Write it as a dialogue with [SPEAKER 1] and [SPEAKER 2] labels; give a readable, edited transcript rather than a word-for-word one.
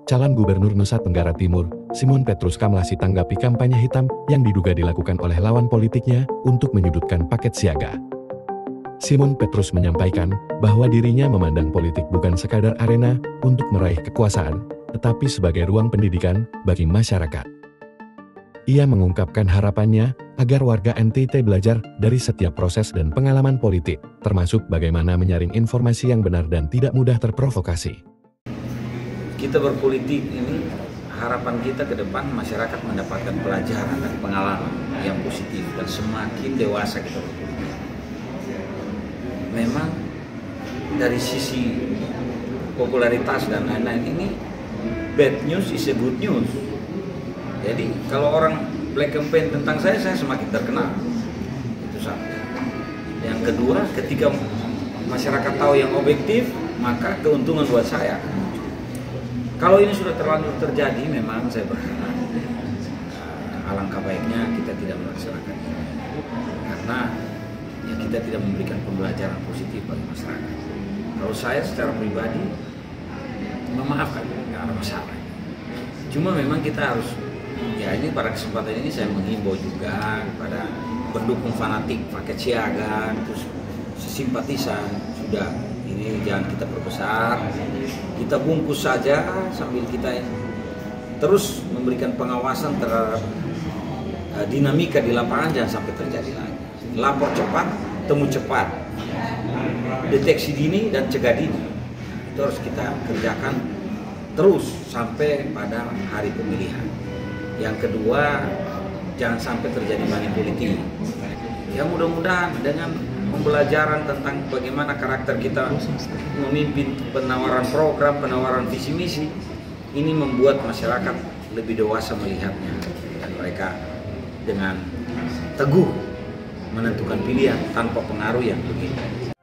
[SPEAKER 1] Calon Gubernur Nusa Tenggara Timur, Simon Petrus Kamlasi tanggapi kampanye hitam yang diduga dilakukan oleh lawan politiknya untuk menyudutkan paket siaga. Simon Petrus menyampaikan bahwa dirinya memandang politik bukan sekadar arena untuk meraih kekuasaan, tetapi sebagai ruang pendidikan bagi masyarakat. Ia mengungkapkan harapannya agar warga NTT belajar dari setiap proses dan pengalaman politik, termasuk bagaimana menyaring informasi yang benar dan tidak mudah terprovokasi.
[SPEAKER 2] Kita berpolitik ini, harapan kita ke depan masyarakat mendapatkan pelajaran dan pengalaman yang positif dan semakin dewasa kita berpolitik. Memang dari sisi popularitas dan lain-lain ini, bad news is a good news. Jadi kalau orang black campaign tentang saya semakin terkenal. Itu satu. Yang kedua, ketika masyarakat tahu yang objektif, maka keuntungan buat saya. Kalau ini sudah terlanjur terjadi, memang saya berharap alangkah baiknya kita tidak melaksanakan ini. Karena ya kita tidak memberikan pembelajaran positif bagi masyarakat. Kalau saya secara pribadi memaafkan, nggak ada masalah. Cuma memang kita harus, ya ini pada kesempatan ini saya menghimbau juga kepada pendukung fanatik paket siaga, terus simpatisan, sudah ini jangan kita perbesar, kita bungkus saja sambil kita terus memberikan pengawasan terhadap dinamika di lapangan, jangan sampai terjadi lagi. Lapor cepat, temu cepat, deteksi dini dan cegah dini, itu harus kita kerjakan terus sampai pada hari pemilihan. Yang kedua, jangan sampai terjadi money politik. Ya mudah-mudahan dengan pembelajaran tentang bagaimana karakter kita memimpin penawaran program, penawaran visi misi, ini membuat masyarakat lebih dewasa melihatnya dan mereka dengan teguh menentukan pilihan tanpa pengaruh yang begini.